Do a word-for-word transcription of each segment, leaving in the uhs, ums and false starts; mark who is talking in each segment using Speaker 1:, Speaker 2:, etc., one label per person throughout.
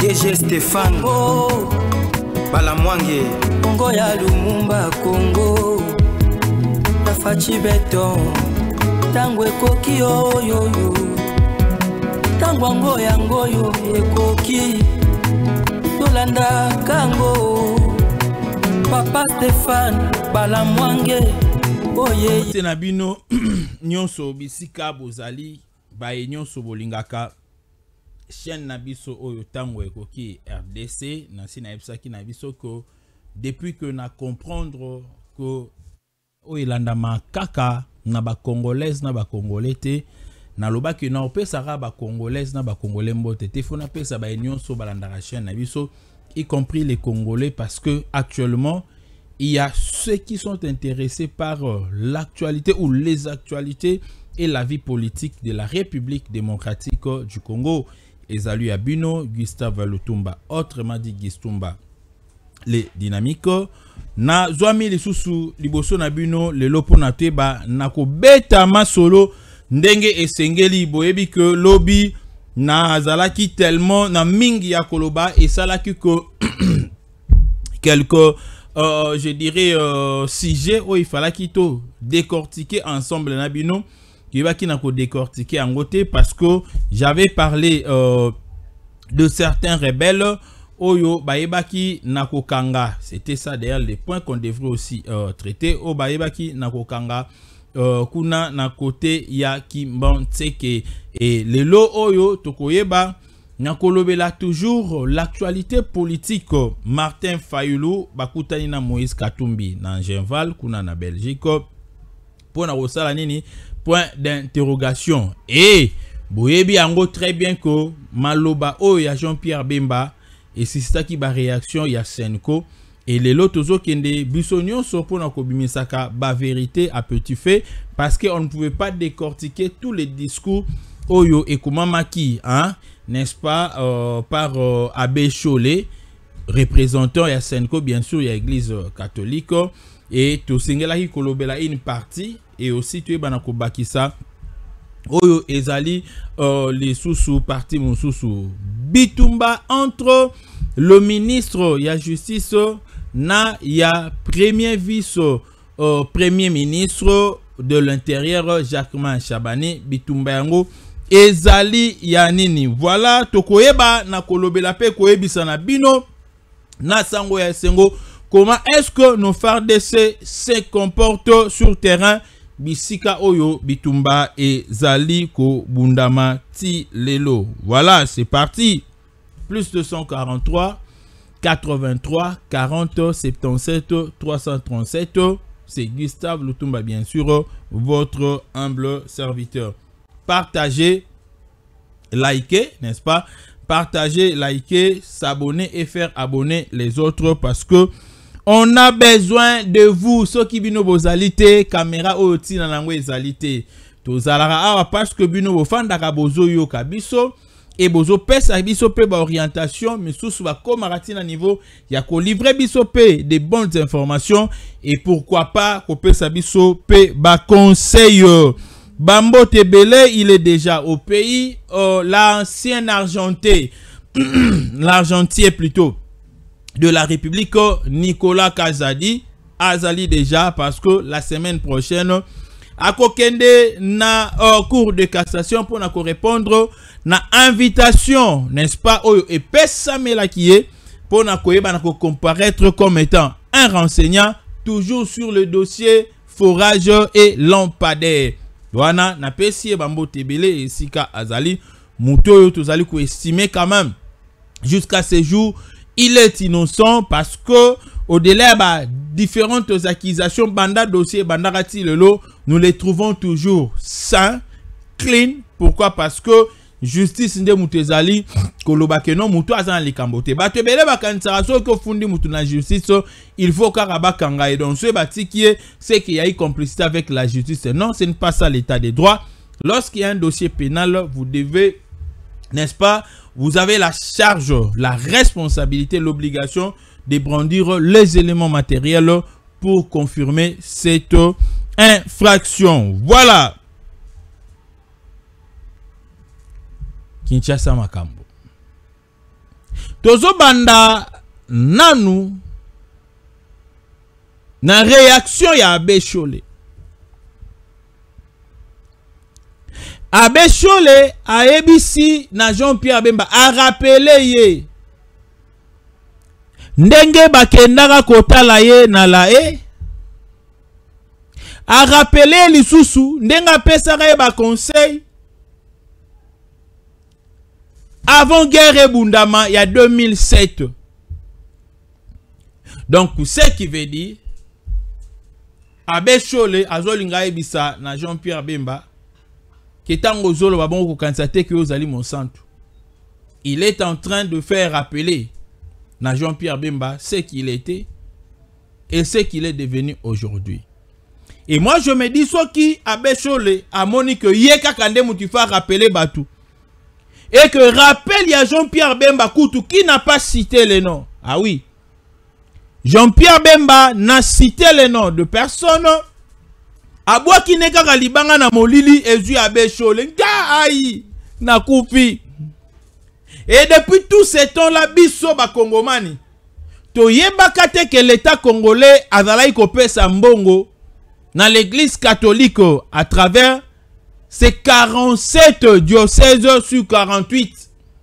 Speaker 1: D G Stéphane
Speaker 2: oh
Speaker 1: Balamwange
Speaker 2: Congo ya Lumumba Congo la fachi beton tangwe koki yo yo yo tangwa ngo yango yo ekoki tolanda kango Papa Stéphane Balamwange oye
Speaker 3: tena bino nyonso bisika bozali baye nyonso bolingaka chaîne na biso oyo tango ekoki R D C na sina ebsaki na biso ko depuis que na comprendre que oyelanda makaka na ba congolaise na ba congolais te na loba que na opesaka ba congolaise na ba congolais mbote te fona pesa ba nyonso balanda chaîne na biso y compris les Congolais, parce que actuellement il y a ceux qui sont intéressés par euh, l'actualité ou les actualités et la vie politique de la République démocratique euh, du Congo. Ezalu Abino, Gustave Lutumba, autrement dit Gistumba, les dynamiques. Na zwami li susu liboso na bino le lopo na teba na ko beta masolo ndenge esengeli boyebi que lobby na azalaki tellement na mingi ya koloba et salaki que quelques euh, je dirais euh, sujets où il fallait qu'il to décortiquer ensemble na bino qui va qui na ko décortiquer en côté parce que j'avais parlé euh, de certains rebelles Oyo Baebaki Nakokanga. C'était ça d'ailleurs les points qu'on devrait aussi euh, traiter. O Baebaki Nakokanga euh, Kuna Nakote Ya Kimbanseke et le lo Oyo Tokoyeba Nakolobela toujours l'actualité politique. Martin Fayulu Bakutani na Moïse Katumbi na Genval Kuna na Belgique pour na Rosala Nini point d'interrogation. Et Boyebi Ango très bien que Maloba Oya Jean-Pierre Bemba. Et c'est ça qui va réaction ya Senko et les lots tozo kende bisonio so pour na kobimisaka ba vérité à petit fait parce que on ne pouvait pas décortiquer tous les discours oyo et comment maki hein n'est-ce pas euh, par euh, Abbé Cholé représentant ya Senko bien sûr ya église euh, catholique et to singela ki kolobela une partie et aussi tu bana ko bakisa Oyo ezali euh, les sous-sous parti mon sous-sous bitumba entre le ministre ya justice na ya premier vice euh, premier ministre de l'intérieur Jacquemin Chabani bitumba yango ezali ya nini voilà tokoyeba na kolobela pe koyebisa na bino na sango ya sengo comment est-ce que nos F A R D C se comportent sur terrain Bisika Oyo Bitumba et Zali Ko Bundama Ti Lelo. Voilà, c'est parti. Plus deux cent quarante-trois, quatre-vingt-trois, quarante, soixante-dix-sept, trois cent trente-sept. C'est Gustave Lutumba, bien sûr, votre humble serviteur. Partagez, likez, n'est-ce pas? Partagez, likez, s'abonner et faire abonner les autres parce que on a besoin de vous. Ceux qui bino bozalité, caméra oti na nango ezalité. Tozalara awa parce que bino bofandaka bozo yo kabiso et bozo pesa biso pe ba orientation mais sous ba komarati na niveau ya ko livrer biso pe des bonnes informations et pourquoi pas ko pesa biso pe ba conseil. Bambo Tebele, il est déjà au pays. Euh, L'ancien argenté, l'argentier plutôt de la République, Nicolas Kazadi, Azali déjà parce que la semaine prochaine, à Kokende na euh, cours de cassation pour na répondre na invitation, n'est-ce pas, et Pessamela qui est pour na koyeba na comparaître comme étant un renseignant toujours sur le dossier forage et lampadaire. Wana na pesi Bambo Tebele et Sika Azali Muto tozali ko estimer quand même jusqu'à ce jour il est innocent parce que au-delà bah, différentes accusations banda dossier banda rati lelo nous les trouvons toujours sains clean. Pourquoi? Parce que justice nde mutezali koloba ke non mutu azan likambote ba tebele ba kanisa so ko fundi mutu na justice il faut karaba kanga et donc ce bati qui est c'est qu'il y a eu complicité avec la justice. Non, ce n'est pas ça l'état des droits. Lorsqu'il y a un dossier pénal, vous devez, n'est-ce pas, vous avez la charge, la responsabilité, l'obligation de brandir les éléments matériels pour confirmer cette infraction. Voilà. Kinshasa Makambo. tozo banda nanu na réaction ya Abbé Cholé. Abbé Cholé a ebisi na Jean-Pierre Bemba a rappelé ye ndenge bakendaka kotala ye na la e, a rappelé lisusu ndenge apesaka ye ba conseil avant guerre ebundama ya deux mille sept. Donc ce qui veut dire Abbé Cholé azolinga ebisa na Jean-Pierre Bemba qui est en zolo ba bon ko kanzate que ozali Monsanto. Il est en train de faire rappeler na Jean-Pierre Bemba ce qu'il était et ce qu'il est devenu aujourd'hui. Et moi je me dis soit qui Abbé Cholé a moni que yeka kande mutifa rappeler Batou. Et que rappelle ya Jean-Pierre Bemba Koutou qui n'a pas cité les noms. Ah oui. Jean-Pierre Bemba n'a cité les noms de personne. Abwa ki neka kalibanga na molili ezu Abbé Cholé. Nga aïe na koupi. Et depuis tout ce temps-là, biso ba Kongomani, to yebaka te que l'État congolais azalai kopesa mbongo dans l'église catholique à travers ses quarante-sept diocèses sur quarante-huit.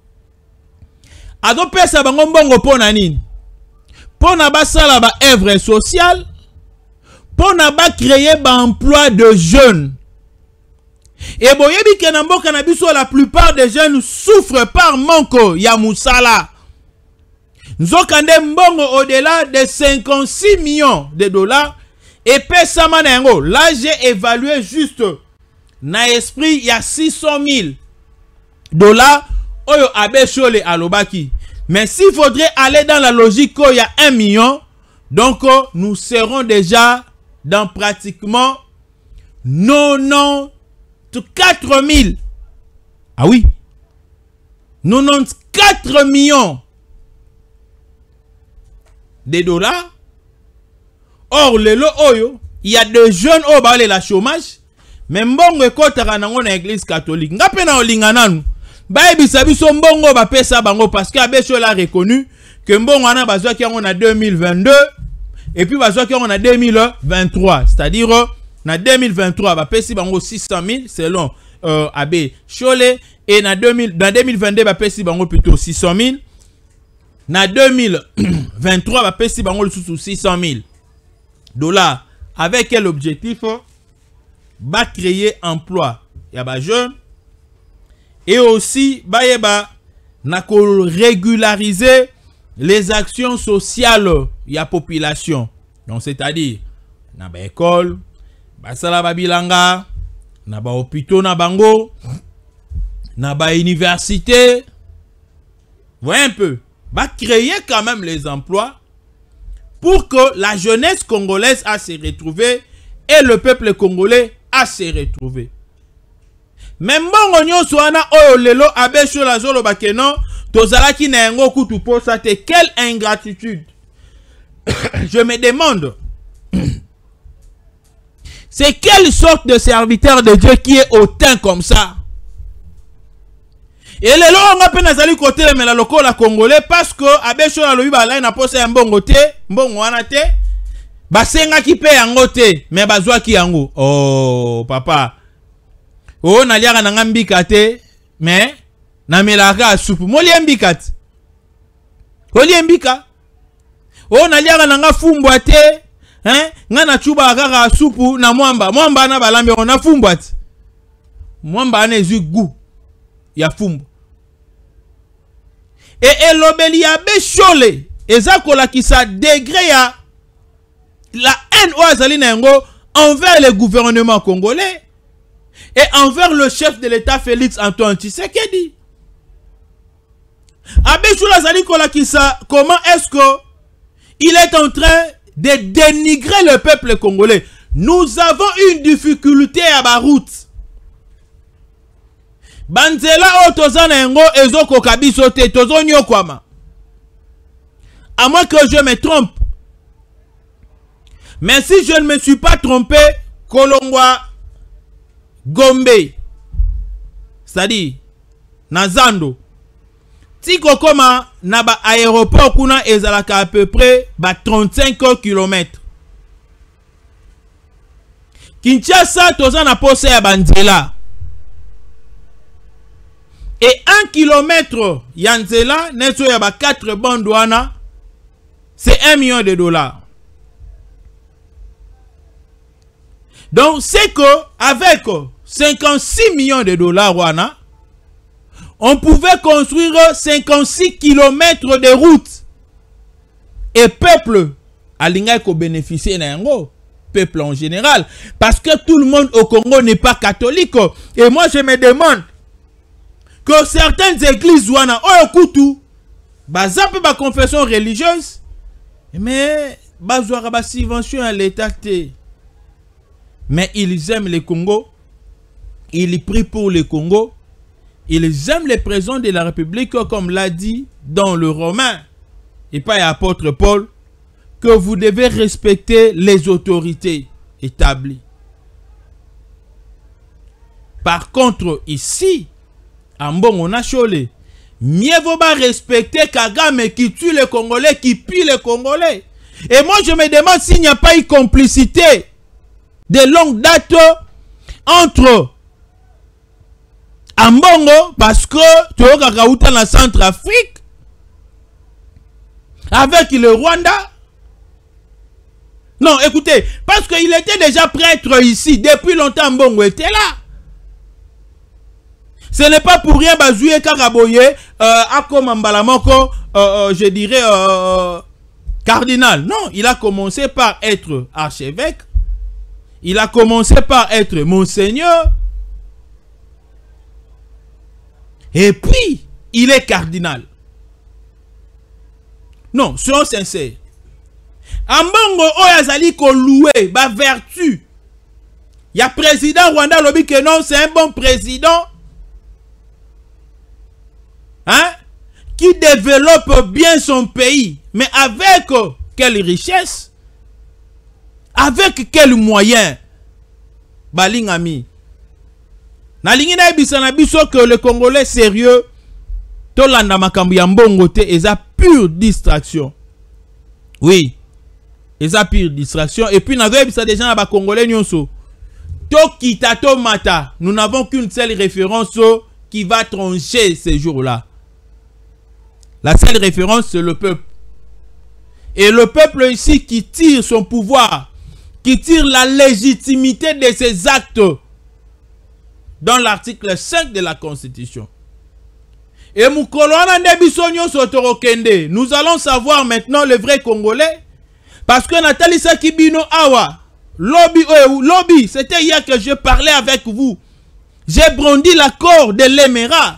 Speaker 3: Ado pesa bango mbongo pona nini? Pona basala ba œuvre sociale, pona ba créer ba emploi de jeunes. Et boyebi ke na mboka na biso la plupart des jeunes souffrent par manque ya musala. Nzokande mbongo au-delà de cinquante-six millions de dollars et pesa manengo. Là j'ai évalué juste na esprit ya six cent mille dollars oyo Abbé Cholé alobaki. Mais s'il faudrait aller dans la logique il y a un million, donc nous serons déjà dans pratiquement quatre-vingt-quatorze mille. Ah oui. quatre-vingt-quatorze millions de dollars. Or, le lo oyo, il y a des jeunes au bas la chômage. Mais mbongo ekotaka nango na église catholique. Ngape na olinga nanu. Ba ebisa biso mbongo ba pesa bango parce que Abbé Cholé a reconnu que mbongo ana bazwa ki yango na deux mille vingt-deux et puis bazwa ki yango na deux mille vingt-trois. C'est-à-dire na deux mille vingt-trois ba pesi bango six cent mille selon euh, Abbé Cholé et na deux mille dans deux mille vingt-deux ba pesi bango plutôt six cent mille. Na deux mille vingt-trois ba pesi bango sous six cent mille dollars. Avec quel objectif? Ba créer emploi ya ba jeune et aussi ba yeba na ko régulariser les actions sociales ya population. Donc c'est-à-dire na ba école, ba sala ba bilanga, na ba hôpitaux na bango, na ba université. Voyez un peu, ba créer quand même les emplois pour que la jeunesse congolaise a se retrouver et le peuple congolais a se retrouver. Même bon nyonso wana oyo lelo Abbé Cholé zolo bakeno tozalaki na yango kutu posa te. Quelle ingratitude. Je me demande c'est quelle sorte de serviteur de Dieu qui est hautain comme ça. Et lelo on a peine azali côté mais la lokola congolais parce que Abbé Cholé lobi ba la na posa ya mbongo te, mbongo wana te. Basenga ki pe yango te, mais bazwa ki yango. Oh papa. Oh na liaka na ngambika te, mais na melaka soupu. Mo liembika te. Ko liembika. Oh na liaka na nga fumbwa te, hein? Nga na chuba kaka soupu na mwamba. Mwamba na balambe on na fumbwa te. Mwamba na ezu goût ya fumbu. Et elobeli ya Abbé Cholé, ezakola ki sa degré ya la haine envers le gouvernement congolais et envers le chef de l'État Félix Antoine Tshisekedi. Abbé Cholé Zali Kolakisa, comment est-ce que il est en train de dénigrer le peuple congolais? Nous avons une difficulté à la route. Banzela otozana yango ezoko kabiso te tozonyo kwama. À moins que je me trompe. Mais si je ne me suis pas trompé, Kolongwa Gombe, c'est-à-dire Nazando, Tiko koma na ba aéroport kuna ezalaka à peu près ba trente-cinq kilomètres. Kinshasa toza na pose ya banzela. Et un kilomètre yanzela neto ya ba quatre bandes wana c'est un million de dollars. Donc c'est que avec cinquante-six millions de dollars wana, on pouvait construire cinquante-six kilomètres de route. Et peuple alinga ko bénéficier na yango, peuple en général, parce que tout le monde au Congo n'est pas catholique. Et moi je me demande que certaines églises wana oyo kutu baza pe ba confession religieuse mais bazwaka ba subvention à l'état té. Mais ils aiment le Congo, ils prient pour le Congo, ils aiment les présidents de la République, comme l'a dit dans le Romain, et pas l'apôtre Paul, que vous devez respecter les autorités établies. Par contre, ici, en bon, on a cholé. Mieux vaut pas respecter Kagame qui tue les Congolais, qui pille les Congolais. Et moi, je me demande s'il n'y a pas eu complicité de longue date entre Ambongo, parce que tu as dans la Centrafrique, avec le Rwanda. Non, écoutez, parce qu'il était déjà prêtre ici, depuis longtemps Ambongo était là. Ce n'est pas pour rien Bazouye Karaboye, euh, Akomambalamoko, euh, euh, je dirais, euh, cardinal. Non, il a commencé par être archevêque. Il a commencé par être monseigneur. Et puis, il est cardinal. Non, soyons sincères. Ambongo oyazali ko loué, ba vertu. Il y a président Rwanda lobi que non, c'est un bon président. Hein? Qui développe bien son pays. Mais avec quelle richesse? Avec quels moyens? Balingami. Nalingi na ebisa na biso que le Congolais sérieux tolanda makambu ya mbongo te eza pure distraction. Oui. Eza pure distraction. Et puis nazo ebisa des gens na ba Congolais nyonso. Tokita to mata. Nous n'avons qu'une seule référence qui va trancher ces jours-là. La seule référence c'est le peuple. Et le peuple ici qui tire son pouvoir, qui tire la légitimité de ses actes dans l'article cinq de la Constitution. Et nous allons savoir maintenant le vrai Congolais, parce que Nathalie Sakibino Awa, lobby, euh, lobby, c'était hier que je parlais avec vous. J'ai brandi l'accord de l'Émirat.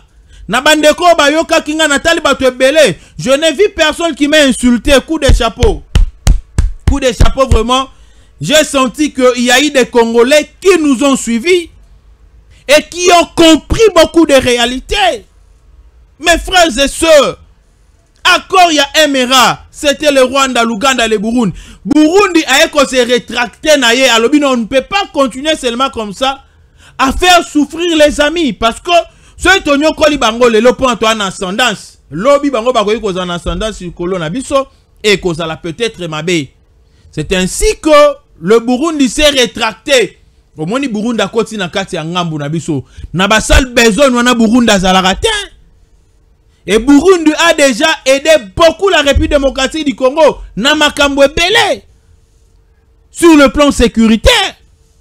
Speaker 3: Je n'ai vu personne qui m'a insulté. Coup de chapeau. Coup de chapeau vraiment. J'ai senti qu'il y a eu des Congolais qui nous ont suivis et qui ont compris beaucoup de réalités. Mes frères et sœurs, accord il y a Émirat, c'était le Rwanda, l'Ouganda, le Burundi. Burundi a se rétracté. On ne peut pas continuer seulement comme ça à faire souffrir les amis. Parce que ceux qui ont koli bango le lopo en ascendance. Lobby bango bagoyi cause en ascendance sur colonne abisso et cause la peut-être mabé. C'est ainsi que le Burundi s'est rétracté. Au moins, le Burundi a continué à kati ya ngambu na biso. Na basal besoin wana Burundi azalaka. Et Burundi a déjà aidé beaucoup la République démocratique du Congo. Na makambo ebele. Sur le plan sécuritaire.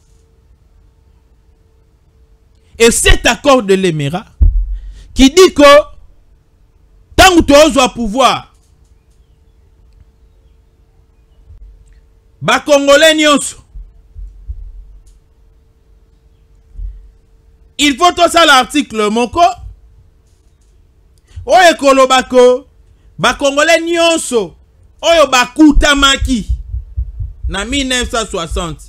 Speaker 3: Et cet accord de l'Émirat qui dit que tant que tu as pouvoir, ba Congolais nyonso, il faut tout ça l'article moko oyo kolobako ba Congolais nyonso oyo bakutamaki na mille neuf cent soixante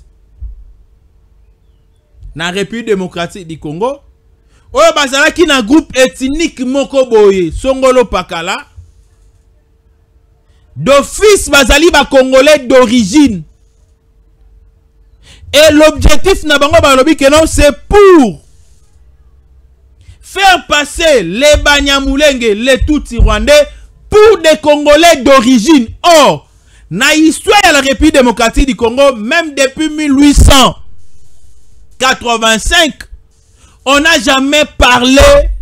Speaker 3: na République démocratique du Congo oyo bazalaki na groupe ethnique moko boye Songolo Pakala d'office bazali ba Congolais d'origine. Et l'objectif na bango balobi que non, c'est pour faire passer les Banyamulenge, les Tutsi rwandais, pour des Congolais d'origine. Or, dans l'histoire de la République démocratique du Congo, même depuis mille huit cent quatre-vingt-cinq, on n'a jamais parlé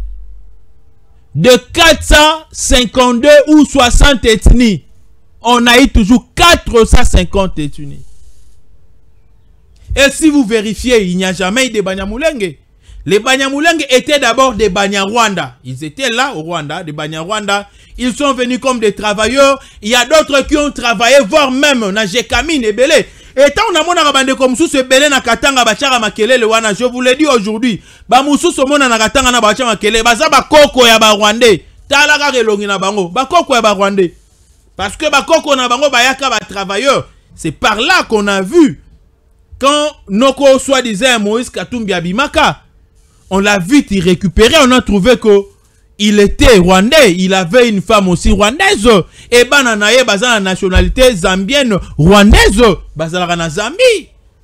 Speaker 3: de quatre cent cinquante-deux ou soixante ethnies. On a eu toujours quatre cent cinquante ethnies. Et si vous vérifiez, il n'y a jamais eu de Banyamulenge. Les Banyamulenge étaient d'abord des Banyarwanda. Ils étaient là au Rwanda, des Banyarwanda. Ils sont venus comme des travailleurs. Il y a d'autres qui ont travaillé, voire même na Jekamine et Belé. Et tant on a mon bande comme sous ce Belé na Katanga bachara makele le wana. Je vous l'ai dit aujourd'hui. Ba musu so mona na Katanga na bachara makele. Baza ba koko ya ba Rwandais. Talaga relongi na bango. Ba koko ya ba Rwandais. Parce que ba koko na bango ba yaka ba travailleurs. C'est par là qu'on a vu quand Noko soi-disant Moïse Katumbi Abimaka. On l'a vite récupéré, on a trouvé que il était rwandais, il avait une femme aussi rwandaise. Et bananaye baza la nationalité zambienne rwandaise, baza la Zambie.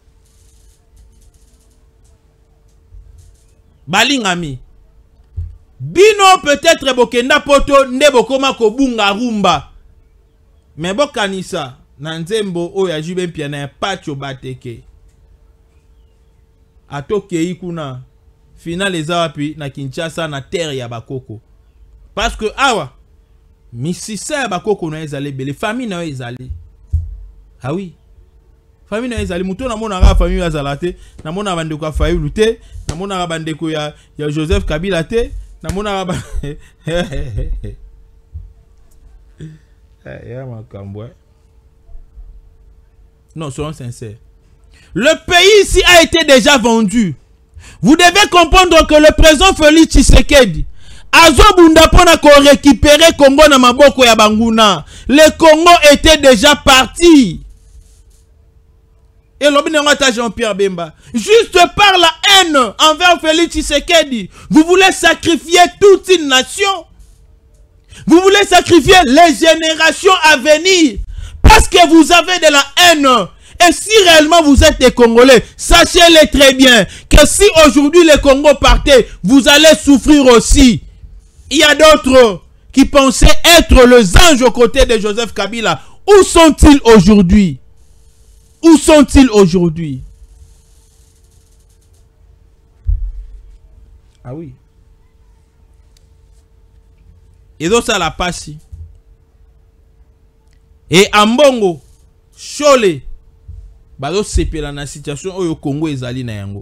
Speaker 3: Balingami. Bino peut-être bokenda poto nde bokoma ko bunga rumba. Mais bokanisa na nzembo oya jibe piana pacho bateke. Atoke ikuna. Final les awapi na Kinshasa na terre ya bakoko. Parce que awa misisa ya bakoko na ezali bele famille na ezali. Ah oui. Famille na ezali muto na mona ga famille ya zalate, na mona bandeko ya Fayulu te, na mona ga bandeko ya ya Joseph Kabila te, na mona ga eh ya makambo. Non, soyons sincères. Le pays ici a été déjà vendu. Vous devez comprendre que le président Félix Tshisekedi azobunda pona ko récupérer Congo na maboko ya banguna. Le Congo était déjà parti. Et l'obénéant Jean-Pierre Bemba, juste par la haine envers Félix Tshisekedi, vous voulez sacrifier toute une nation. Vous voulez sacrifier les générations à venir parce que vous avez de la haine. Et si réellement vous êtes des Congolais, sachez-le très bien que si aujourd'hui le Congo partait, vous allez souffrir aussi. Il y a d'autres qui pensaient être les anges aux côtés de Joseph Kabila. Où sont-ils aujourd'hui? Où sont-ils aujourd'hui? Ah oui. Et donc ça la passe. Et Ambongo, Chole, bazo sepela na situation oyo Congo ezali na yango.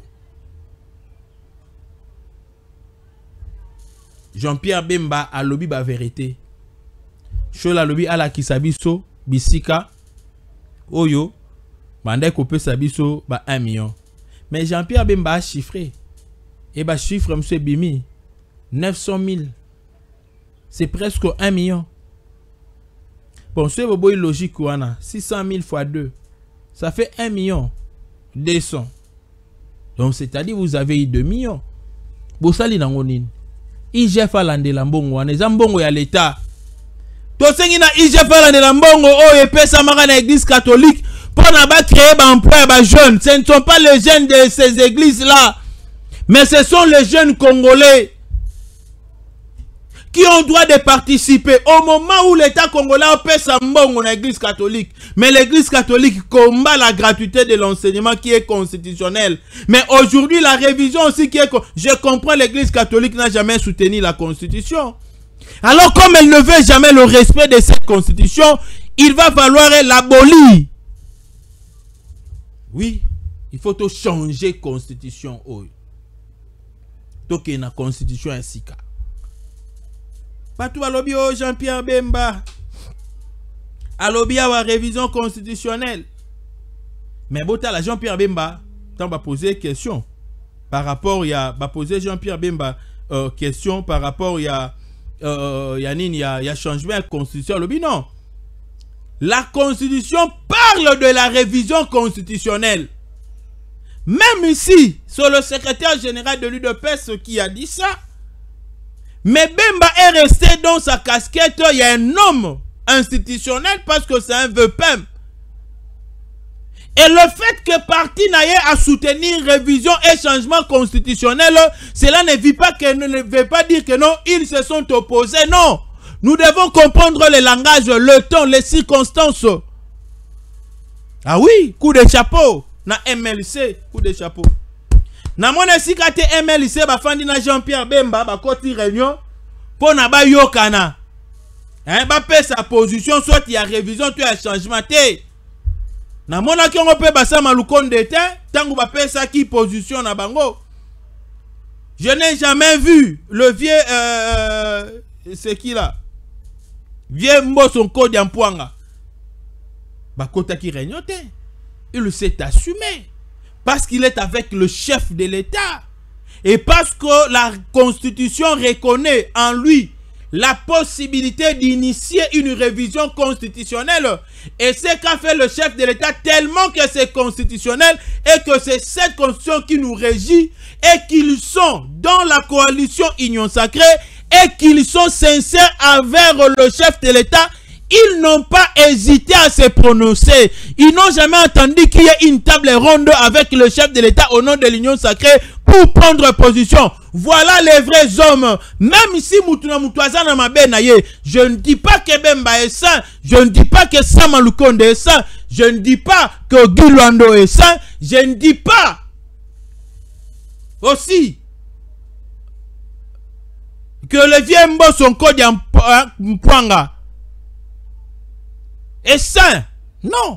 Speaker 3: Jean-Pierre Bemba alobi ba vérité. Chole alobi ala kisabiso bisika oyo banda kopesa biso ba un million. Mais Jean-Pierre Bemba a chiffré. Et ba chiffre monsieur Bimi neuf cent mille. C'est presque un million. Bon, c'est une logique wana six cent mille fois deux. Ça fait un million deux cents. Donc, c'est-à-dire vous avez eu deux millions. Bosali nangonin. I G F alande la mbongo wana. Zambongo ya l'État. Tosengi na I G F alande la mbongo o epesa maka na église catholique pour na ba créer ba emploi ba jeunes. Ce ne sont pas les jeunes de ces églises-là. Mais ce sont les jeunes congolais qui ont droit de participer au moment où l'État congolais opère sa mbongo dans l'église catholique. Mais l'église catholique combat la gratuité de l'enseignement qui est constitutionnel. Mais aujourd'hui, la révision aussi qui est... Je comprends, l'église catholique n'a jamais soutenu la constitution. Alors, comme elle ne veut jamais le respect de cette constitution, il va falloir l'abolir. Oui, il faut tout changer la constitution. Donc, il y a une constitution ainsi qu'à. Patou alobi o Jean-Pierre Bemba. Alobi a révision constitutionnelle. Mais bota la Jean-Pierre Bemba, tant va poser question par rapport il y a va poser Jean-Pierre Bemba euh, question par rapport il y a euh, y a nini, y a y a changement de constitution. Alobi non. La constitution parle de la révision constitutionnelle. Même ici, sur le secrétaire général de l'U D P S qui a dit ça. Mais Bemba est resté dans sa casquette. Il y a un homme institutionnel parce que c'est un V P E M. Et le fait que parti n'aille à soutenir révision et changement constitutionnel, cela ne veut pas, que, ne veut pas dire que non, ils se sont opposés. Non. Nous devons comprendre le langage, le ton, les circonstances. Ah oui, coup de chapeau. Na M L C, coup de chapeau. Na mon esikate M L C, ba fandi na Jean-Pierre Bemba, ba koti réunion, pour na ba yokana. Hein, ba pe sa position, soit il y a révision, tu as changement. Na mona ki on peut basa malukonde te, tangu ba pe sa qui position na bango. Je n'ai jamais vu le vieux, euh, c'est qui là? Vieux mbo son code en poanga. Ba kota ki réunion te. Il s'est assumé. Parce qu'il est avec le chef de l'État. Et parce que la Constitution reconnaît en lui la possibilité d'initier une révision constitutionnelle. Et c'est qu'a fait le chef de l'État tellement que c'est constitutionnel et que c'est cette constitution qui nous régit et qu'ils sont dans la coalition Union Sacrée et qu'ils sont sincères envers le chef de l'État. Ils n'ont pas hésité à se prononcer. Ils n'ont jamais entendu qu'il y ait une table ronde avec le chef de l'État au nom de l'Union Sacrée pour prendre position. Voilà les vrais hommes. Même si Moutouna Moutouazana Mabenaye, je ne dis pas que Bemba est saint, je ne dis pas que Samalukonde est saint, je ne dis pas que Gulwando est saint, je ne dis pas aussi que le vieux Mbo son code en Pwanga est saint. Non.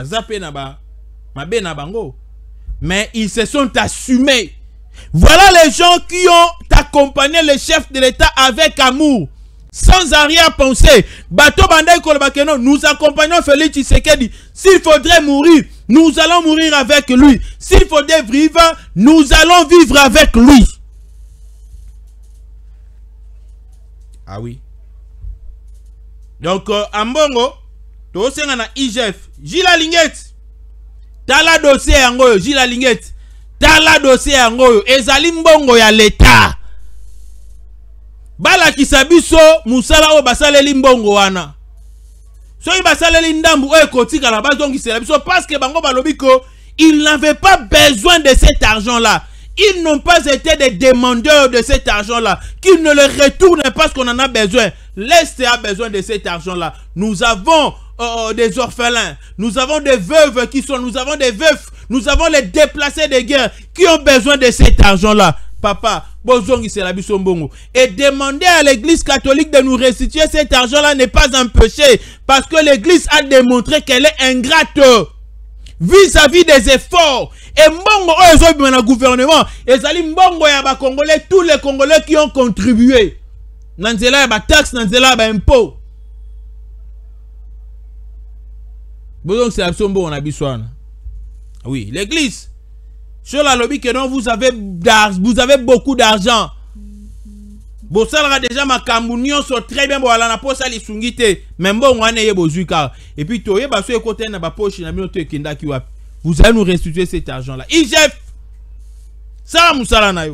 Speaker 3: Mais ils se sont assumés. Voilà les gens qui ont accompagné le chef de l'État avec amour. Sans arrière-pensée. Bato Bandai Kolbakeno, nous accompagnons Félix Tshisekedi. S'il faudrait mourir, nous allons mourir avec lui. S'il faudrait vivre, nous allons vivre avec lui. Ah oui. Donc, euh, Ambongo, to senga na I G F, Gila Linguette. Tala dossier yango, Gila Linguette. Tala dossier yango, ezali mbongo ya l'État. Bala kisabiso, musala o basaleli mbongo wana. So y basaleli ndambu o ekotika la base donc il biso parce que bango balobiko, ils n'avaient pas besoin de cet argent-là. Ils n'ont pas été des demandeurs de cet argent-là. Qu'ils ne le retournent parce qu'on en a besoin. L'Est a besoin de cet argent-là. Nous avons euh, des orphelins. Nous avons des veuves qui sont... Nous avons des veufs. Nous avons les déplacés de guerre qui ont besoin de cet argent-là. Papa, et demander à l'église catholique de nous restituer cet argent-là n'est pas un péché. Parce que l'église a démontré qu'elle est ingrate vis-à-vis des efforts. Et mbongo oyo dans le gouvernement, ezali mbongo ya ba Congolais, tous les Congolais qui ont contribué. Nanzela ba taxe, nanzela ba impôt. Bon, c'est absolument bon on a bisouana. Oui, l'église. Sur la lobby que non, vous avez vous avez beaucoup d'argent. Bon, ça là déjà ma camounion sont très bien bon la poche ali sungite. Même bon on a né bozuka. Et puis toye ba so côté na ba poche na binoto kinda ki wapi. Vous allez nous restituer cet argent-là. I G F. Ça, Moussala Nayo.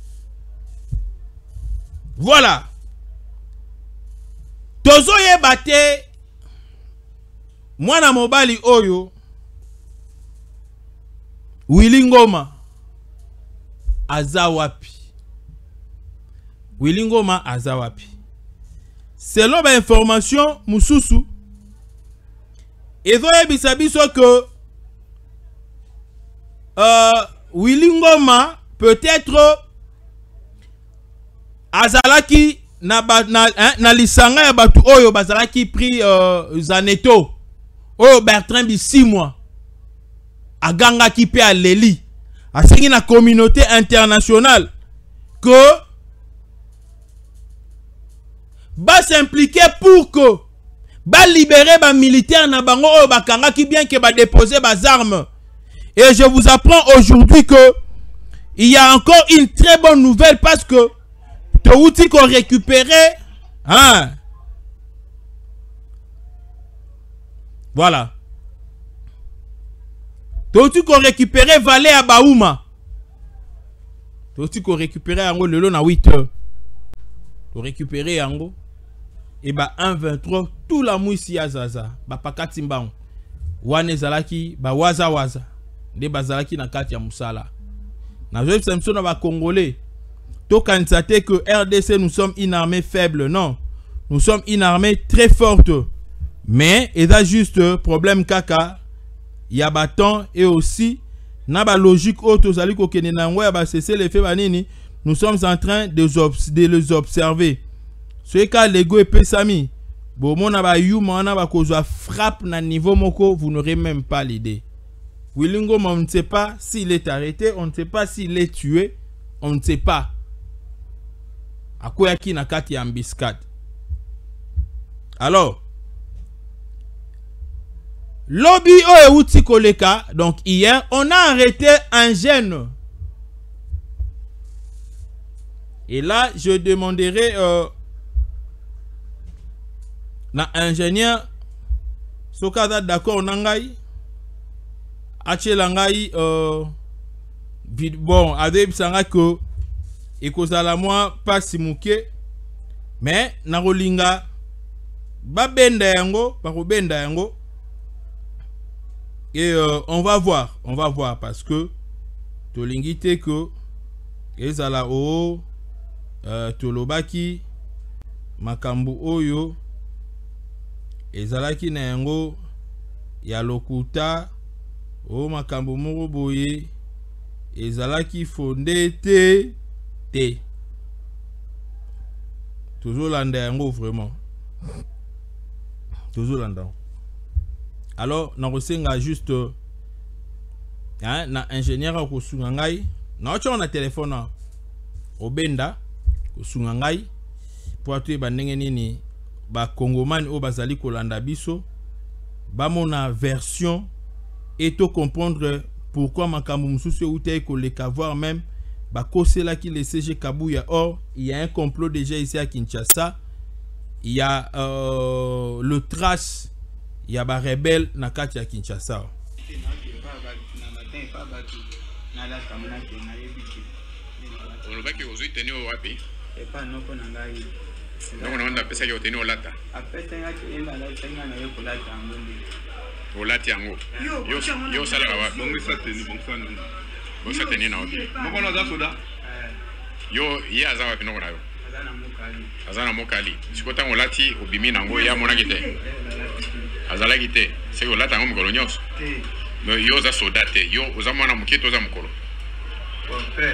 Speaker 3: Voilà. Tozo ye bate. Mwana mobali oyo. Willy Ngoma. Azawapi. Willy Ngoma Azawapi. Selon ma information, Moussousou. Ezo ye bisabiso que Euh, Willy Ngoma peut-être azalaki na ba, na, hein, na lisanga ya batu oyo bazalaki pris euh, Zaneto oyo Bertrand Bisimwa aganga ki pe a leli asengi na communauté internationale que ba s'impliquer pour que ba libérer ba militaire na bango oyo bakanga ki bien que ba déposer ba armes. Et je vous apprends aujourd'hui que il y a encore une très bonne nouvelle parce que Touti qu'on récupérait, hein, voilà, Touti qu'on récupérait Valé à Baouma, Touti qu'on récupérait en gros le long à huit heures, to récupérer en gros et bah un vingt-trois tout la mouissi à Zaza, bah pas Katimbaon. wane zalaki ba waza waza de bazalaki na kati ya musala na Joseph Samson na ba congolais to kansate que R D C nous sommes une armée faible, non, nous sommes une armée très forte, mais il y a juste problème kaka il y a bâton et aussi na ba logique auto zali ko kene na ngwa ba cesser les faits banini. Nous sommes en train de, de les observer. Ce cas l'ego et pesami. Bon, mon aba yu mana ba kozwa frappe na niveau moko, vous n'aurez même pas l'idée. Willingo, on ne sait pas s'il est arrêté, on ne sait pas s'il est tué, on ne sait pas. Akoyaki na kati ya embuscade. Alors, lobby o euti koleka, donc hier, on a arrêté un jeune. Et là, je demanderai euh, na ingénieur Sokada d'accord nangai achelangai euh, bon avec sanga que ekozala moi pas simuke mais na rolinga babenda yango ba robenda yango et euh, on va voir on va voir parce que tolingite que ezala o Uh, tolobaki makambu oyo ezalaki na yango ya lokuta o makambu moko boye ezalaki fondé te te toujours landa yango vraiment toujours landa. Alors na kosenga juste hein, na ingénieur ko sunga ngai na ocho na téléphone obenda kosunga ngai po atu ba ndenge nini ba kongomani o bazali kolanda biso ba mona version et to comprendre pourquoi makambu mususu utei koleka voir même ba kosela ki le C G Kabuya. Or il y a un complot déjà ici à Kinshasa, il y a euh, le trash, il y a ba rebelle na kati ya Kinshasa.
Speaker 4: Olobaki ozui teni wapi?
Speaker 1: Epa noko na ngai.
Speaker 4: Noko na wanda pesa ki oteni olata.
Speaker 1: Apesa ngaki enda la tenga na yo kolata ngondi.
Speaker 4: Olati yango. Yo yo sala wa bongisa teni bongisa nini. Bongisa teni na wapi? Noko na za soda. Yo ye aza wapi noko na yo?
Speaker 1: Azana mokali.
Speaker 4: Azana mokali. Sikota olati obimi nango ya mona kite. Azala kite. Se olata ngo mukolo nyos.
Speaker 1: Te.
Speaker 4: No yo za soda te. Yo oza mwana mukito za mukolo.
Speaker 1: Ope.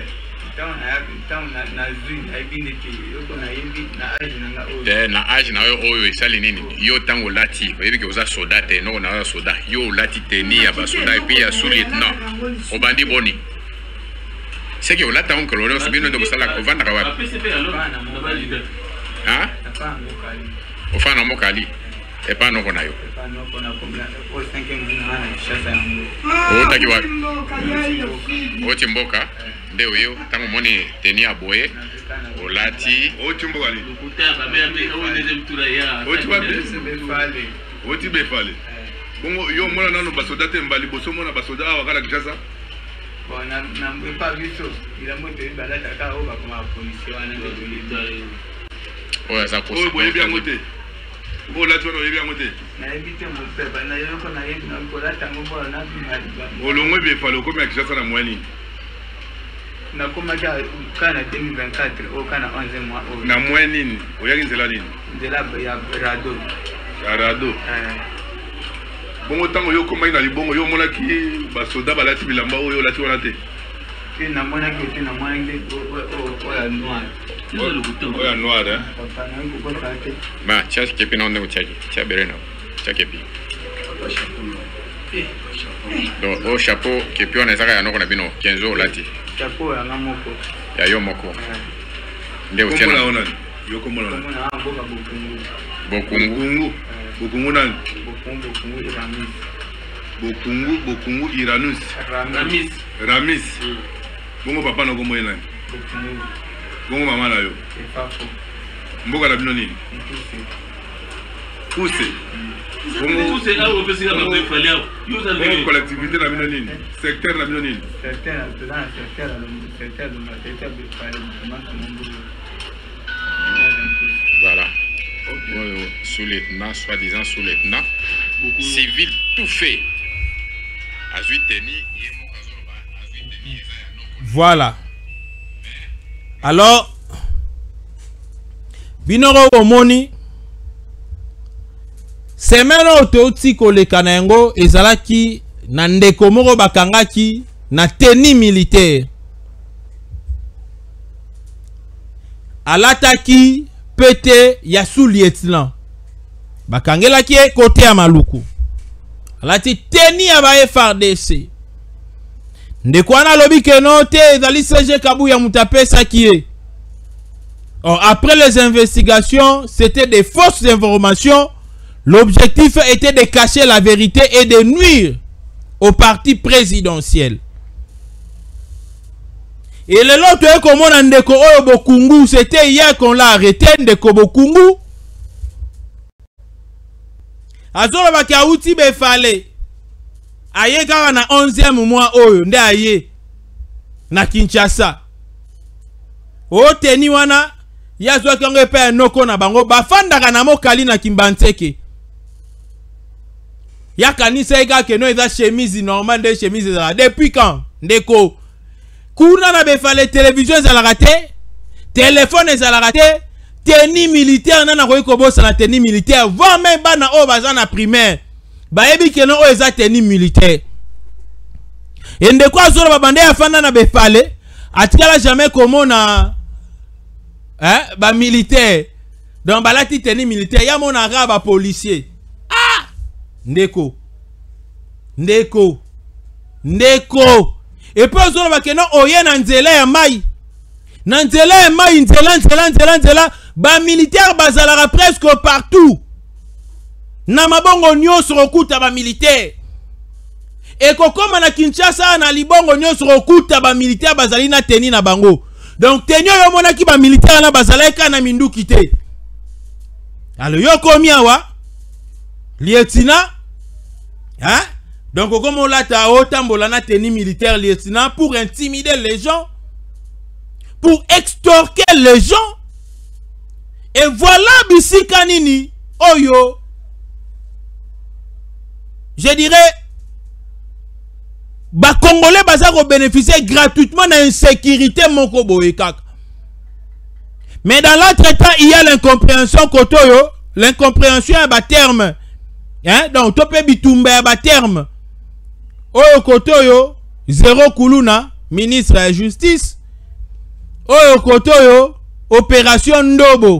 Speaker 4: te na age na yo oyo esali nini yo tango lati oyebi ke oza soda te noko na soda yo lati teni ya basoda epi ya sous-lieutenant obandi boni seke olata ngo kolore osubino ndo kosala ovandaka wapi ha ofana mokali epa noko na yo otaki wapi oti mboka nde oyo tango moni teni ya boye olati oti mboka li oti wapi oti befale bongo yo mona nano basoda te mbali boso mona basoda awa kala Kinshasa
Speaker 1: bona na mpepa biso ila mote balata ka o ba koma polisi wana ndo lito
Speaker 4: oya za posa
Speaker 5: o boye bia mote o la tona oyebi yango te
Speaker 1: na ebite mo pepa na yo ko na yebi na ko lata ngo bona na bi
Speaker 5: olongwe befale ko me Kinshasa na mwani
Speaker 1: na koma ka kana deux mille vingt-quatre o kana onze mois o
Speaker 5: na mwani oyaki nzela nini
Speaker 1: nzela ya rado
Speaker 5: ya rado
Speaker 1: eh
Speaker 5: bongo tango yo koma ina libongo yo mona ki basoda balati bilamba oyo lati wana te
Speaker 1: ti na mona ki ti na mona ki o o ya noir
Speaker 5: o ya noir eh
Speaker 1: papa na ko ko kate
Speaker 4: ba chache kepi na onde uchaki cha berena cha kepi donc au chapeau kepi on ezaka ya noko na bino quinze jours lati
Speaker 1: chapeau ya ngamoko
Speaker 4: ya yo moko nde utiana
Speaker 5: komola ona yo komola ona
Speaker 1: na boka bokungu
Speaker 4: bokungu
Speaker 5: bokungu bokungu nani
Speaker 1: bokungu bokungu iramis
Speaker 5: bokungu bokungu iranus
Speaker 1: ramis
Speaker 5: ramis bongo papa na komola nani
Speaker 1: bokungu
Speaker 5: bongo mama na yo
Speaker 1: efafo
Speaker 5: mboka na bino nini kuse bongo
Speaker 6: kuse awo pesika ba befale awo yo za
Speaker 5: bongo collectivité na bino nini secteur na bino nini
Speaker 1: secteur na secteur na secteur de ma secteur de fale
Speaker 4: voilà sous-lieutenant soi-disant sous-lieutenant civil tout fait azui teni ye moko azoloba azui teni eza ya noko.
Speaker 3: Voilà. Alors binoro omoni semaine ototi koleka na yango ezalaki na ndeko moko bakangaki na tenue militaire. Alataki pete ya sous-lieutenant. Bakangelaki côté ya maluku. Alati tenue ya ba F R D C. Ndeko wana lobi ke no te ezali C G Kabuya mutapesa kie. Or, après les investigations, c'était des fausses informations. L'objectif était de cacher la vérité et de nuire au parti présidentiel. Et le lot comme on a ndeko oyo bokungu, c'était hier qu'on l'a arrêté ndeko bokungu. Azolo baka uti be fale. Aye kaka na onzième mois oyo nde aye na Kinshasa. O teni wana yazwa kango pe noko na bango bafandaka na mokali na Kimbantseke. Ya kanisa ega ke no eza chemise normale de chemise za depuis quand ndeko kuna na befale télévision za la raté téléphone za la raté tenue militaire na na ko bossa na tenue militaire va même bana o baza na primaire ba yebi ke no o eza tenue militaire et ndeko azolo babande afanda na befale atikala jamais komona hein ba militaire donc balati tenue militaire ya mona ra ba policier. Ah ndeko ndeko ndeko et puis ozolo bakeno oye na nzela ya mai na nzela ya mai nzela nzela nzela nzela ba militaire bazalaka presque partout na mabongo nyonso rokuta ba militaire et kokoma na Kinshasa na libongo nyonso rokuta ba militaire bazali na teni na bango. Donc tenyo yo monaki ba militaire na bazalaka na minduki te. Alors yo komi awa lieutenant hein? Donc comme on l'a ta otambola na tenue militaire lieutenant pour intimider les gens, pour extorquer les gens. Et voilà bisika nini oyo. Je dirais ba Congolais baza ko bénéficier gratuitement d'insécurité moko boye kaka. Mais dans l'entretemps, il y a l'incompréhension kotoyo, l'incompréhension à bas terme. Hein? Donc, topé bitumbe à bas terme. Oyo kotoyo, zéro kuluna, ministre de la justice. Oyo kotoyo, opération Ndobo.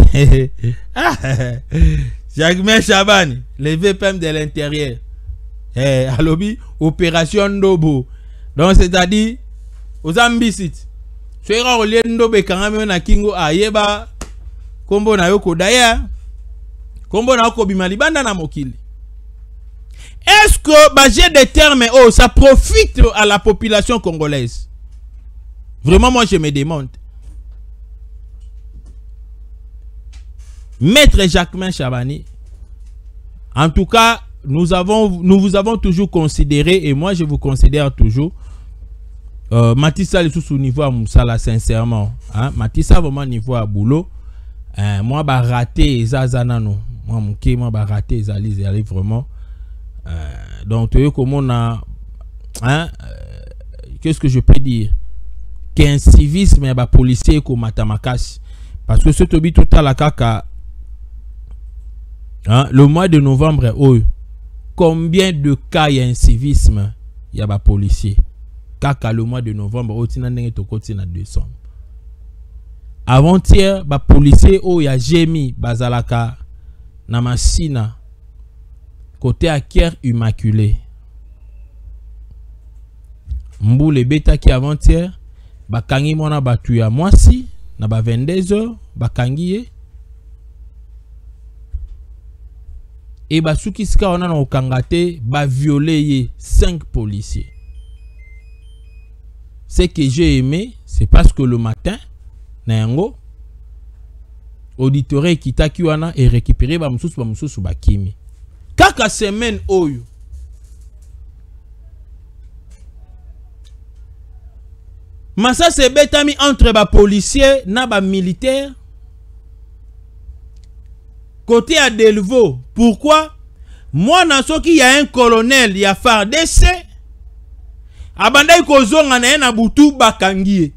Speaker 3: Jacques Chabani, le V P M de l'intérieur. Eh, alobi, opération Ndobo. Donc, c'est-à-dire, aux ambisit. Soyez relié Ndobo kangame na kingo ayeba. Kombo na yoko daya. Kombo na yoko bimalibanda na mokili. Est-ce que bagé des termes oh, ça profite à la population congolaise? Vraiment, moi je me demande. Maître Jacquemain Chabani, en tout cas, nous avons, nous vous avons toujours considéré, et moi je vous considère toujours, euh, Matissa est sous niveau à Moussala, sincèrement. Hein? Matissa vraiment niveau à boulot. Euh, moi, bah raté, Zazanano. Moi, mon qui, moi, bah raté, Zali, Zali, vraiment. Euh, donc, tu vois comment on a. Hein? Euh, Qu'est-ce que je peux dire? Qu'un civisme, bah, policier, comme Matamakas. Parce que ce tobi tout à la caca. Hein? Le mois de novembre, oh, combien de cas il y a un civisme? Il y a des policiers. Kaka le mois de novembre, oh, tina nenge to koti na décembre. Avant-hier, ba policier oh ya Jemi bazalaka na Masina côté à Kier Immaculé. Mboule beta ki avant-hier ba kangi mona batu ya mwasi na ba vingt-deux heures ba kangi et ba suki sika ona na okangate ba violer cinq policiers. Ce que j'ai aimé, c'est parce que le matin Nango auditore kitaki wana et récupérer ba mususu ba mususu ba kimi. Kaka semaine oyo. Massa se betami entre ba policiers na ba militaires. Côté à Delvaux. Pourquoi? Moi, dans ce qui y a un colonel, il y a F A R D C. abandai kozonga na na butu bakangie.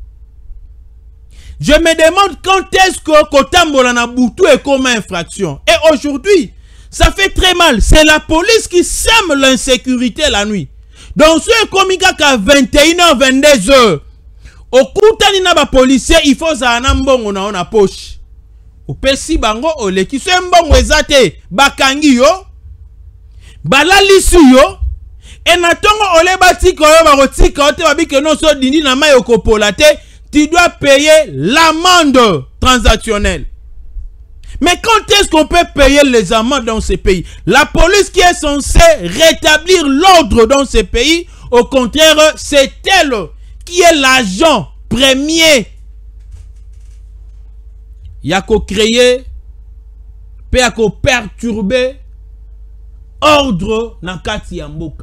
Speaker 3: Je me demande quand est-ce que kotambola na butu est comme infraction. Et aujourd'hui, ça fait très mal. C'est la police qui sème l'insécurité la nuit. Donc ce komika ka vingt et une heures vingt-deux heures. Au koutani na ba policier, il faut za na mbongo na ona poche. Au pesi bango ole ki se mbongo ezate bakangi yo. Balalisu yo. Et natongo ole batiko yo ba rotika ote babike non so dindi na mayo kopolate. Tu dois payer l'amende transactionnelle. Mais quand est-ce qu'on peut payer les amendes dans ces pays? La police qui est censée rétablir l'ordre dans ces pays, au contraire, c'est elle qui est l'agent premier. Il y a qu'à créer, puis il y a qu'à perturber ordre dans Kati Yamboka.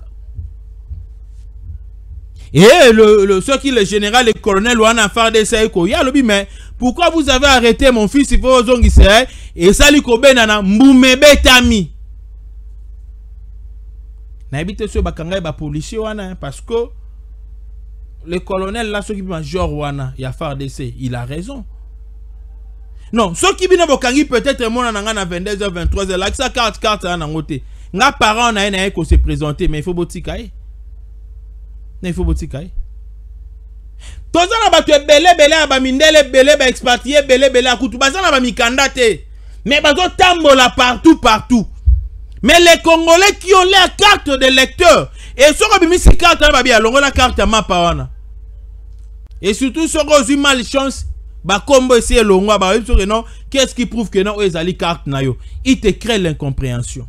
Speaker 3: Et le, le, ceux qui, le général, le colonel, Wana Farde Saïko, Yalobi, mais pourquoi vous avez arrêté mon fils, il faut zongi se, et sali kobe nana mbumebe tami. Na habite sur bakanga ba policier wana, parce que le colonel là, ceux qui major Wana, ya Farde il a raison. Non, ceux qui bina bokangi peut-être mon nanga na vingt-deux heures vingt-trois heures, là, que ça carte, carte, na ngote. Nga parents na na ko se présenter, mais il faut botikaye. Il faut botikaye. Tozana ba tu belé belé ba mindele belé ba expatrié belé belé akutu bazana ba mikanda te. Mais bazo tambola partout partout. Mais les Congolais qui ont la carte de lecteur et ceux qui ont mis ces cartes ba bien longo la carte ma pawana. Et surtout ceux qui ont eu malchance ba kombo essayer longo ba non, qu'est-ce qui prouve que non ezali carte na yo? Il te crée l'incompréhension.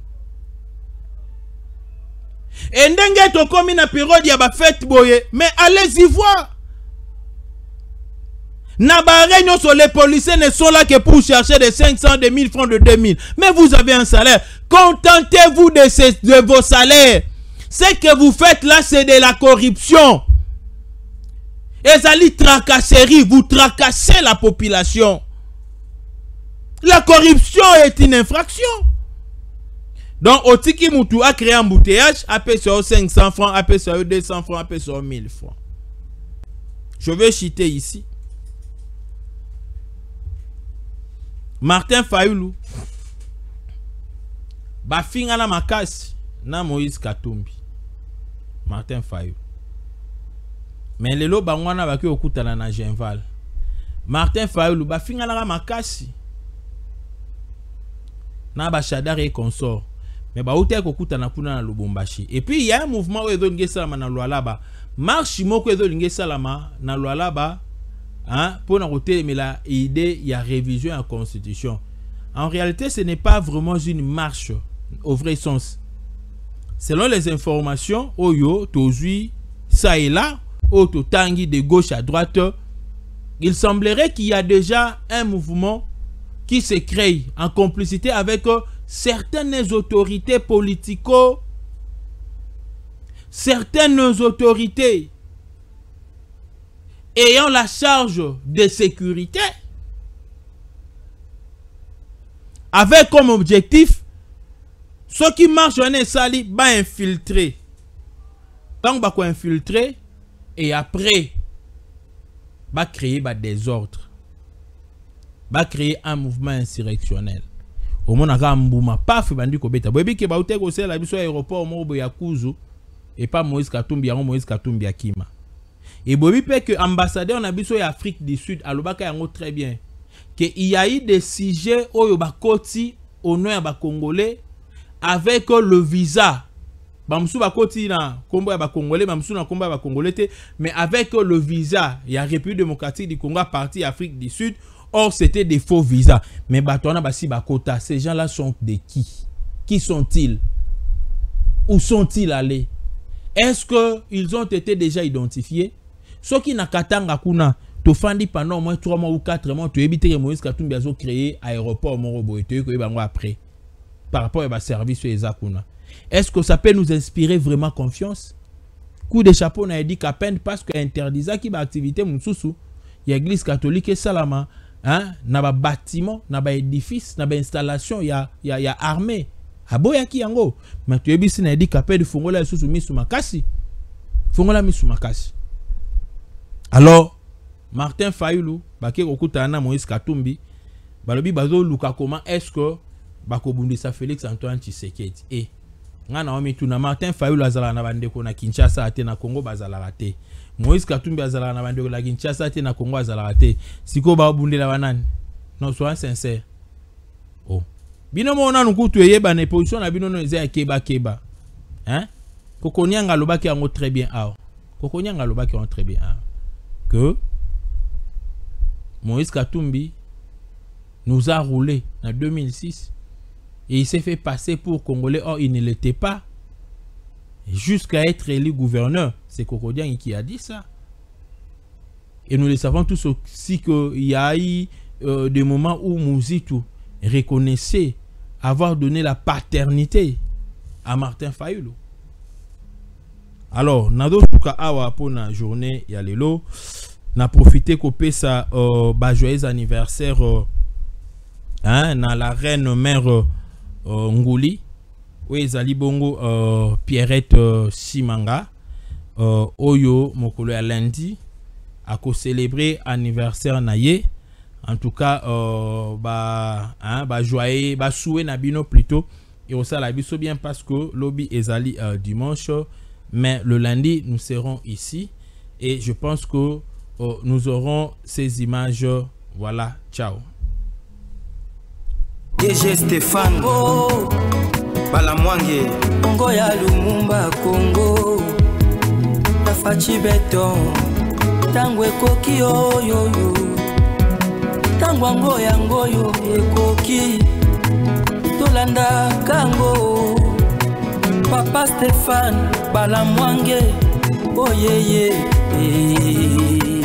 Speaker 3: Et ndenge to komi na période ya ba fête boye, mais allez-y voir. Na ba réunion sur les policiers ne sont là que pour chercher des cinq cents, de mille francs, de deux mille. Mais vous avez un salaire. Contentez-vous de, ces, de vos salaires. Ce que vous faites là, c'est de la corruption. Et ça dit tracasserie, vous tracassez la population. La corruption est une infraction. Donc, Otiki Moutou a créé un embouteillage, a payé sur cinq cents francs, a payé sur deux cents francs, a payé sur mille francs. Je vais citer ici Martin Fayulu. Bafinga na makasi na Moïse Katumbi. Martin Fayulu. Mais lelo bangwana baki okutana na Genval. Martin Fayulu bafinga na makasi na bachadar et consort. Mais ba outé kokutana kuna na Lubumbashi. Et puis il y a un mouvement où ezo ngé salama na Lualaba. Marche moko ezo ngé salama na Lualaba. Hein, pour nous mais la idée il y a révision à la constitution. En réalité, ce n'est pas vraiment une marche au vrai sens. Selon les informations, Oyo, Tozui, ça et là, Oto Tangi de gauche à droite, il semblerait qu'il y a déjà un mouvement qui se crée en complicité avec certaines autorités politico, certaines autorités ayant la charge de sécurité, avec comme objectif ceux qui marchent en sali va infiltrer. Tant qu'on va infiltrer et après va créer des désordre, va créer un mouvement insurrectionnel. Au moins on a mbouma paf bandi ko beta. Boyebi ke ba uté ko sela biso aéroport mo boya Kuzu et pas Moïse Katumbi, Moïse Katumbi akima. Et Bobby peut que ambassadeur na biso ya Afrique du Sud alobaka yango très bien que il y a eu des sujets oyo bakoti au nom ya ba Congolais avec le visa. Bamsou bakoti na kombo ya ba Congolais, bamsou na kombo ya ba Congolais te, mais avec le visa, il y a République démocratique du Congo partie Afrique du Sud. Or c'était des faux visas. Mais batona basi bakota, ces gens-là sont de qui? Qui sont-ils? Où sont-ils allés? Est-ce qu'ils ont été déjà identifiés? Ceux qui n'ont katanga kuna to fandi pendant au moins trois mois ou quatre mois, tu évites que Moïse Katumbi a créé aéroport Morobo et tu es après par rapport à service sur les akuna. Est-ce que ça peut nous inspirer vraiment confiance? Coup de chapeau n'a dit qu'à peine parce que interdisa qui va activité moussou, il y a église catholique et salama, hein, n'a pas bâtiment, n'a pas édifice, n'a pas installation, il y a il y a, y a armée. Aboya ki yango, mais tu es bien n'a dit qu'à peine de fongola sous soumis sous makasi. fongola misu makasi. Alors Martin Fayulu bake kokutana Moïse Katumbi balobi bazo luka comment est-ce que bako bundisa Félix Antoine Tshisekedi et ngana omi tuna Martin Fayulu azala na bandeko na Kinshasa ate na Congo bazala raté Moïse Katumbi azala na bandeko na Kinshasa ate na Congo azala raté siko ba bundela banani non sois sincère oh bino mona nukutu yeba na position na bino no eza keba keba hein kokonyanga lobaki yango très bien ah kokonyanga lobaki yango très bien ah que Moïse Katumbi nous a roulé en deux mille six et il s'est fait passer pour Congolais. Or, il ne l'était pas. Jusqu'à être élu gouverneur. C'est Kokodian qui a dit ça. Et nous le savons tous aussi qu'il y a eu euh, des moments où Mouzitou reconnaissait avoir donné la paternité à Martin Fayulu. Alors, Nado Souka Awa pour la journée Yalelo. n'a profité couper sa euh, bah, joyeux anniversaire euh, hein, dans la reine mère euh, euh, Ngouli oui ezali bongo euh, Pierrette euh, Simanga euh, oyo mokolo ya lundi a ko célébrer anniversaire naye en tout cas euh, bah hein bah joyeux bah souhait na bino plutôt et au ça la biso bien parce que lobby ezali euh, dimanche mais le lundi nous serons ici et je pense que euh, nous aurons ces images. Voilà, ciao.
Speaker 2: D G Stéphane oh, Balamwange Congo ya Lumumba Congo Tafachi Beton Tangwe koki yo yo yo Tangwa ngoya ngoyo ekoki Tolanda kango Papa Stéphane Balamwange oh yeah yeah, yeah.